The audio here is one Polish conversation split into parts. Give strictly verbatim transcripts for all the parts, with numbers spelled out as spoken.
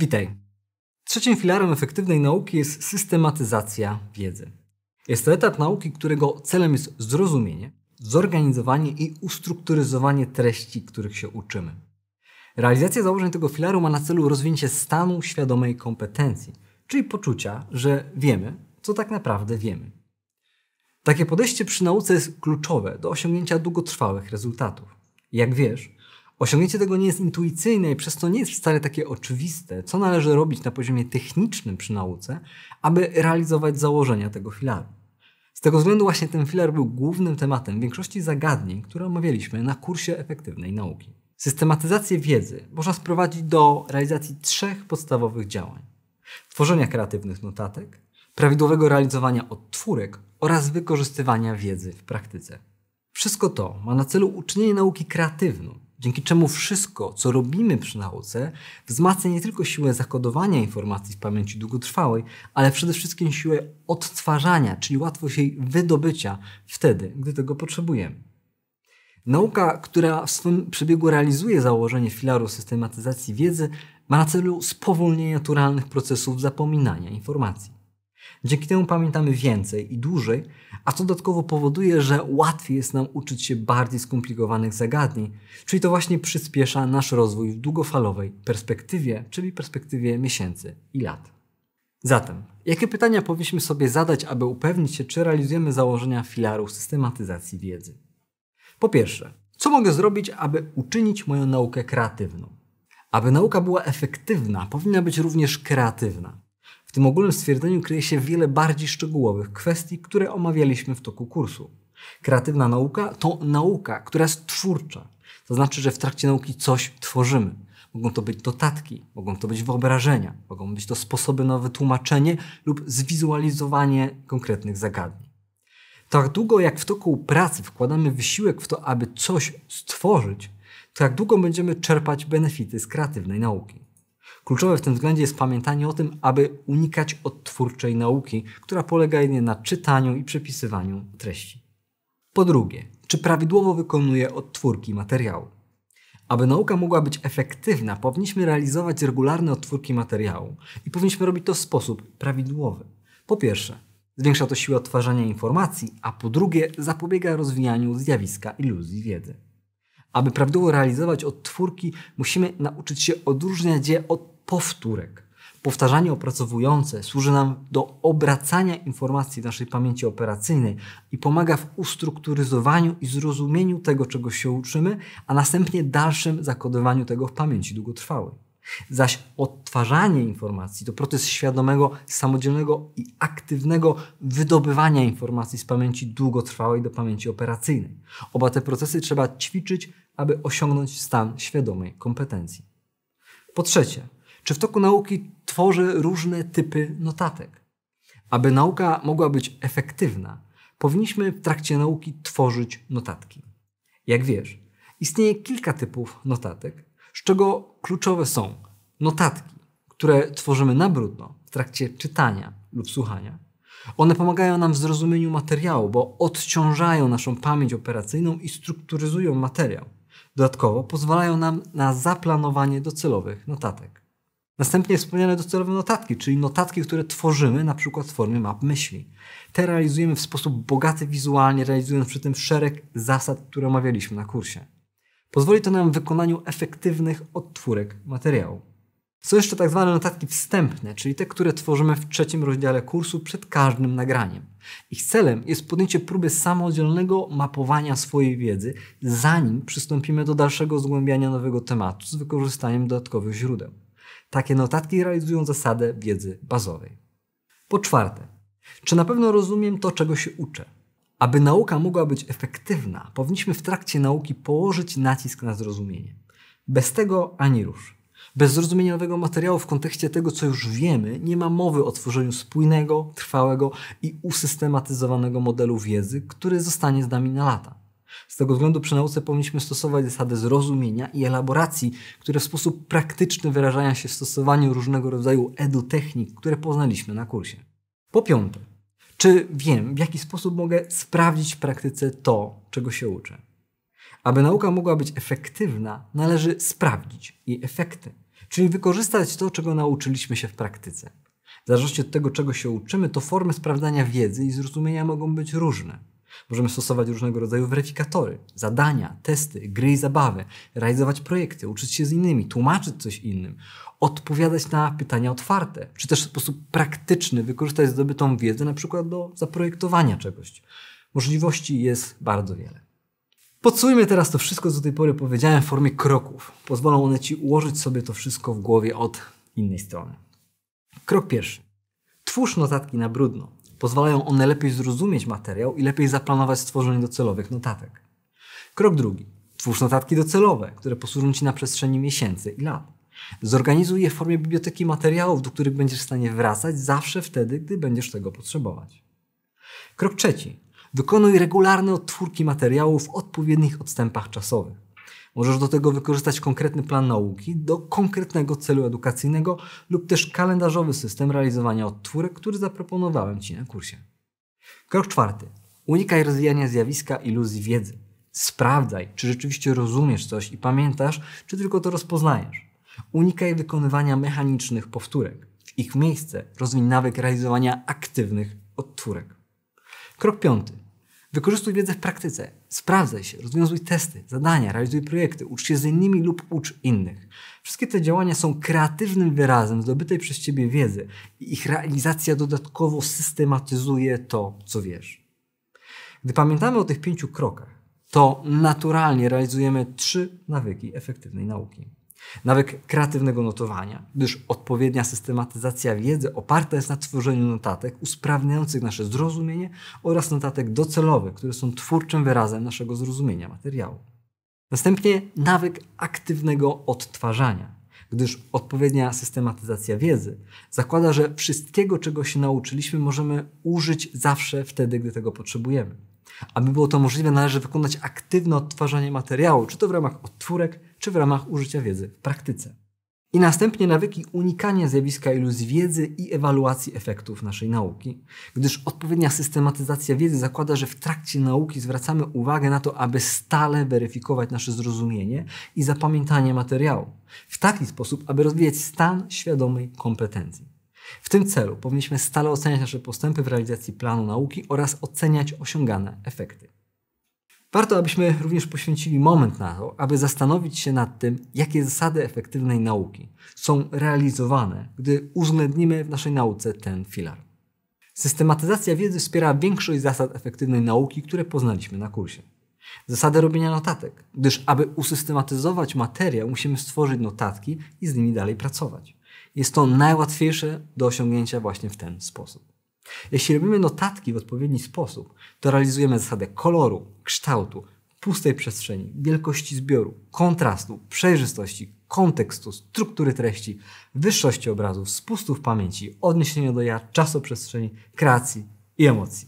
Witaj. Trzecim filarem efektywnej nauki jest systematyzacja wiedzy. Jest to etap nauki, którego celem jest zrozumienie, zorganizowanie i ustrukturyzowanie treści, których się uczymy. Realizacja założeń tego filaru ma na celu rozwinięcie stanu świadomej kompetencji, czyli poczucia, że wiemy, co tak naprawdę wiemy. Takie podejście przy nauce jest kluczowe do osiągnięcia długotrwałych rezultatów. Jak wiesz, osiągnięcie tego nie jest intuicyjne i przez to nie jest wcale takie oczywiste, co należy robić na poziomie technicznym przy nauce, aby realizować założenia tego filaru. Z tego względu właśnie ten filar był głównym tematem większości zagadnień, które omawialiśmy na kursie efektywnej nauki. Systematyzację wiedzy można sprowadzić do realizacji trzech podstawowych działań: tworzenia kreatywnych notatek, prawidłowego realizowania odtwórek oraz wykorzystywania wiedzy w praktyce. Wszystko to ma na celu uczynienie nauki kreatywną, dzięki czemu wszystko, co robimy przy nauce, wzmacnia nie tylko siłę zakodowania informacji w pamięci długotrwałej, ale przede wszystkim siłę odtwarzania, czyli łatwość jej wydobycia wtedy, gdy tego potrzebujemy. Nauka, która w swym przebiegu realizuje założenie filaru systematyzacji wiedzy, ma na celu spowolnienie naturalnych procesów zapominania informacji. Dzięki temu pamiętamy więcej i dłużej, a co dodatkowo powoduje, że łatwiej jest nam uczyć się bardziej skomplikowanych zagadnień, czyli to właśnie przyspiesza nasz rozwój w długofalowej perspektywie, czyli perspektywie miesięcy i lat. Zatem, jakie pytania powinniśmy sobie zadać, aby upewnić się, czy realizujemy założenia filaru systematyzacji wiedzy? Po pierwsze, co mogę zrobić, aby uczynić moją naukę kreatywną? Aby nauka była efektywna, powinna być również kreatywna. W tym ogólnym stwierdzeniu kryje się wiele bardziej szczegółowych kwestii, które omawialiśmy w toku kursu. Kreatywna nauka to nauka, która jest twórcza. To znaczy, że w trakcie nauki coś tworzymy. Mogą to być notatki, mogą to być wyobrażenia, mogą być to sposoby na wytłumaczenie lub zwizualizowanie konkretnych zagadnień. Tak długo jak w toku pracy wkładamy wysiłek w to, aby coś stworzyć, tak długo będziemy czerpać benefity z kreatywnej nauki. Kluczowe w tym względzie jest pamiętanie o tym, aby unikać odtwórczej nauki, która polega jedynie na czytaniu i przepisywaniu treści. Po drugie, czy prawidłowo wykonuje odtwórki materiału? Aby nauka mogła być efektywna, powinniśmy realizować regularne odtwórki materiału i powinniśmy robić to w sposób prawidłowy. Po pierwsze, zwiększa to siłę odtwarzania informacji, a po drugie, zapobiega rozwijaniu zjawiska iluzji wiedzy. Aby prawidłowo realizować odtwórki, musimy nauczyć się odróżniać je od powtórek. Powtarzanie opracowujące służy nam do obracania informacji w naszej pamięci operacyjnej i pomaga w ustrukturyzowaniu i zrozumieniu tego, czego się uczymy, a następnie dalszym zakodowaniu tego w pamięci długotrwałej. Zaś odtwarzanie informacji to proces świadomego, samodzielnego i aktywnego wydobywania informacji z pamięci długotrwałej do pamięci operacyjnej. Oba te procesy trzeba ćwiczyć, aby osiągnąć stan świadomej kompetencji. Po trzecie, czy w toku nauki tworzy różne typy notatek? Aby nauka mogła być efektywna, powinniśmy w trakcie nauki tworzyć notatki. Jak wiesz, istnieje kilka typów notatek, z czego kluczowe są notatki, które tworzymy na brudno w trakcie czytania lub słuchania. One pomagają nam w zrozumieniu materiału, bo odciążają naszą pamięć operacyjną i strukturyzują materiał. Dodatkowo pozwalają nam na zaplanowanie docelowych notatek. Następnie wspomniane docelowe notatki, czyli notatki, które tworzymy na przykład w formie map myśli. Te realizujemy w sposób bogaty wizualnie, realizując przy tym szereg zasad, które omawialiśmy na kursie. Pozwoli to nam w wykonaniu efektywnych odtwórek materiału. Są jeszcze tak zwane notatki wstępne, czyli te, które tworzymy w trzecim rozdziale kursu przed każdym nagraniem. Ich celem jest podjęcie próby samodzielnego mapowania swojej wiedzy, zanim przystąpimy do dalszego zgłębiania nowego tematu z wykorzystaniem dodatkowych źródeł. Takie notatki realizują zasadę wiedzy bazowej. Po czwarte, czy na pewno rozumiem to, czego się uczę? Aby nauka mogła być efektywna, powinniśmy w trakcie nauki położyć nacisk na zrozumienie. Bez tego ani rusz. Bez zrozumienia nowego materiału w kontekście tego, co już wiemy, nie ma mowy o tworzeniu spójnego, trwałego i usystematyzowanego modelu wiedzy, który zostanie z nami na lata. Z tego względu przy nauce powinniśmy stosować zasady zrozumienia i elaboracji, które w sposób praktyczny wyrażają się w stosowaniu różnego rodzaju edutechnik, które poznaliśmy na kursie. Po piąte, czy wiem, w jaki sposób mogę sprawdzić w praktyce to, czego się uczę? Aby nauka mogła być efektywna, należy sprawdzić jej efekty. czyli wykorzystać to, czego nauczyliśmy się w praktyce. W zależności od tego, czego się uczymy, to formy sprawdzania wiedzy i zrozumienia mogą być różne. Możemy stosować różnego rodzaju weryfikatory, zadania, testy, gry i zabawy, realizować projekty, uczyć się z innymi, tłumaczyć coś innym, odpowiadać na pytania otwarte, czy też w sposób praktyczny wykorzystać zdobytą wiedzę na przykład do zaprojektowania czegoś. Możliwości jest bardzo wiele. Podsumujmy teraz to wszystko, co do tej pory powiedziałem w formie kroków. Pozwolą one Ci ułożyć sobie to wszystko w głowie od innej strony. Krok pierwszy. Twórz notatki na brudno. Pozwalają one lepiej zrozumieć materiał i lepiej zaplanować stworzenie docelowych notatek. Krok drugi. Twórz notatki docelowe, które posłużą Ci na przestrzeni miesięcy i lat. Zorganizuj je w formie biblioteki materiałów, do których będziesz w stanie wracać zawsze wtedy, gdy będziesz tego potrzebować. Krok trzeci. Wykonuj regularne odtwórki materiałów w odpowiednich odstępach czasowych. Możesz do tego wykorzystać konkretny plan nauki do konkretnego celu edukacyjnego lub też kalendarzowy system realizowania odtwórek, który zaproponowałem Ci na kursie. Krok czwarty. Unikaj rozwijania zjawiska iluzji wiedzy. Sprawdzaj, czy rzeczywiście rozumiesz coś i pamiętasz, czy tylko to rozpoznajesz. Unikaj wykonywania mechanicznych powtórek. W ich miejsce rozwij nawyk realizowania aktywnych odtwórek. Krok piąty. Wykorzystuj wiedzę w praktyce. Sprawdzaj się, rozwiązuj testy, zadania, realizuj projekty, ucz się z innymi lub ucz innych. Wszystkie te działania są kreatywnym wyrazem zdobytej przez Ciebie wiedzy i ich realizacja dodatkowo systematyzuje to, co wiesz. Gdy pamiętamy o tych pięciu krokach, to naturalnie realizujemy trzy nawyki efektywnej nauki. Nawyk kreatywnego notowania, gdyż odpowiednia systematyzacja wiedzy oparta jest na tworzeniu notatek usprawniających nasze zrozumienie oraz notatek docelowych, które są twórczym wyrazem naszego zrozumienia materiału. Następnie nawyk aktywnego odtwarzania, gdyż odpowiednia systematyzacja wiedzy zakłada, że wszystkiego, czego się nauczyliśmy, możemy użyć zawsze wtedy, gdy tego potrzebujemy. Aby było to możliwe, należy wykonać aktywne odtwarzanie materiału, czy to w ramach odtwórek, czy w ramach użycia wiedzy w praktyce. I następnie nawyki unikania zjawiska iluzji wiedzy i ewaluacji efektów naszej nauki, gdyż odpowiednia systematyzacja wiedzy zakłada, że w trakcie nauki zwracamy uwagę na to, aby stale weryfikować nasze zrozumienie i zapamiętanie materiału, w taki sposób, aby rozwijać stan świadomej kompetencji. W tym celu powinniśmy stale oceniać nasze postępy w realizacji planu nauki oraz oceniać osiągane efekty. Warto, abyśmy również poświęcili moment na to, aby zastanowić się nad tym, jakie zasady efektywnej nauki są realizowane, gdy uwzględnimy w naszej nauce ten filar. Systematyzacja wiedzy wspiera większość zasad efektywnej nauki, które poznaliśmy na kursie. Zasady robienia notatek, gdyż aby usystematyzować materiał, musimy stworzyć notatki i z nimi dalej pracować. Jest to najłatwiejsze do osiągnięcia właśnie w ten sposób. Jeśli robimy notatki w odpowiedni sposób, to realizujemy zasadę koloru, kształtu, pustej przestrzeni, wielkości zbioru, kontrastu, przejrzystości, kontekstu, struktury treści, wyższości obrazów, spustów pamięci, odniesienia do ja, czasoprzestrzeni, kreacji i emocji.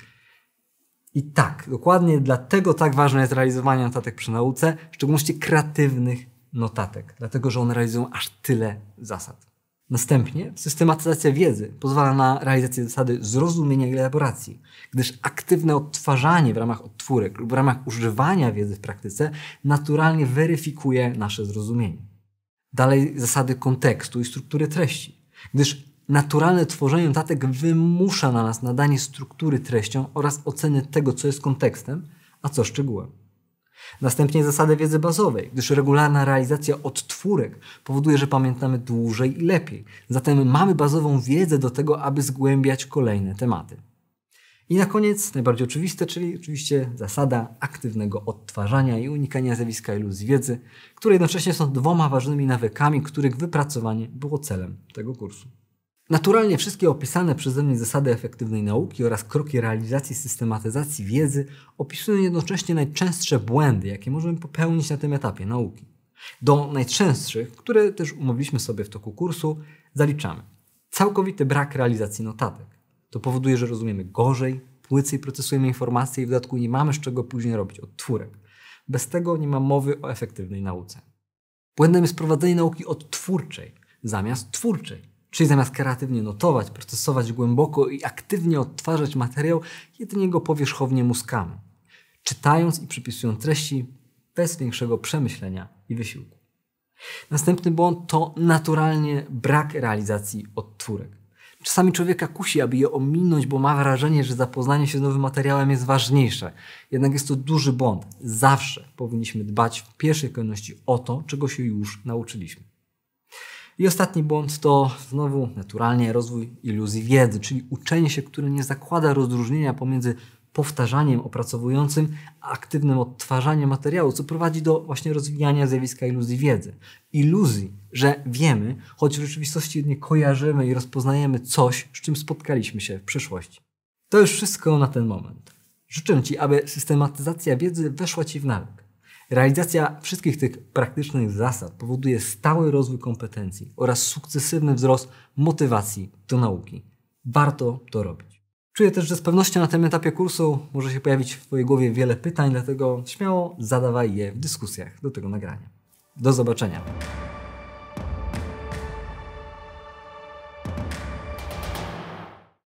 I tak, dokładnie dlatego tak ważne jest realizowanie notatek przy nauce, w szczególności kreatywnych notatek, dlatego że one realizują aż tyle zasad. Następnie systematyzacja wiedzy pozwala na realizację zasady zrozumienia i elaboracji, gdyż aktywne odtwarzanie w ramach odtwórek lub w ramach używania wiedzy w praktyce naturalnie weryfikuje nasze zrozumienie. Dalej zasady kontekstu i struktury treści, gdyż naturalne tworzenie notatek wymusza na nas nadanie struktury treściom oraz oceny tego, co jest kontekstem, a co szczegółem. Następnie zasady wiedzy bazowej, gdyż regularna realizacja odtwórek powoduje, że pamiętamy dłużej i lepiej. Zatem mamy bazową wiedzę do tego, aby zgłębiać kolejne tematy. I na koniec najbardziej oczywiste, czyli oczywiście zasada aktywnego odtwarzania i unikania zjawiska iluzji wiedzy, które jednocześnie są dwoma ważnymi nawykami, których wypracowanie było celem tego kursu. Naturalnie wszystkie opisane przeze mnie zasady efektywnej nauki oraz kroki realizacji systematyzacji wiedzy opisują jednocześnie najczęstsze błędy, jakie możemy popełnić na tym etapie nauki. Do najczęstszych, które też umówiliśmy sobie w toku kursu, zaliczamy całkowity brak realizacji notatek. To powoduje, że rozumiemy gorzej, płycej procesujemy informacje i w dodatku nie mamy z czego później robić odtwórek. Bez tego nie ma mowy o efektywnej nauce. Błędem jest prowadzenie nauki odtwórczej zamiast twórczej. Czyli zamiast kreatywnie notować, procesować głęboko i aktywnie odtwarzać materiał, jedynie go powierzchownie muskamy, czytając i przypisując treści bez większego przemyślenia i wysiłku. Następny błąd to naturalnie brak realizacji odtwórek. Czasami człowieka kusi, aby je ominąć, bo ma wrażenie, że zapoznanie się z nowym materiałem jest ważniejsze. Jednak jest to duży błąd. Zawsze powinniśmy dbać w pierwszej kolejności o to, czego się już nauczyliśmy. I ostatni błąd to znowu naturalnie rozwój iluzji wiedzy, czyli uczenie się, które nie zakłada rozróżnienia pomiędzy powtarzaniem opracowującym a aktywnym odtwarzaniem materiału, co prowadzi do właśnie rozwijania zjawiska iluzji wiedzy. Iluzji, że wiemy, choć w rzeczywistości jedynie kojarzymy i rozpoznajemy coś, z czym spotkaliśmy się w przeszłości. To już wszystko na ten moment. Życzę Ci, aby systematyzacja wiedzy weszła Ci w nawyk. Realizacja wszystkich tych praktycznych zasad powoduje stały rozwój kompetencji oraz sukcesywny wzrost motywacji do nauki. Warto to robić. Czuję też, że z pewnością na tym etapie kursu może się pojawić w Twojej głowie wiele pytań, dlatego śmiało zadawaj je w dyskusjach do tego nagrania. Do zobaczenia.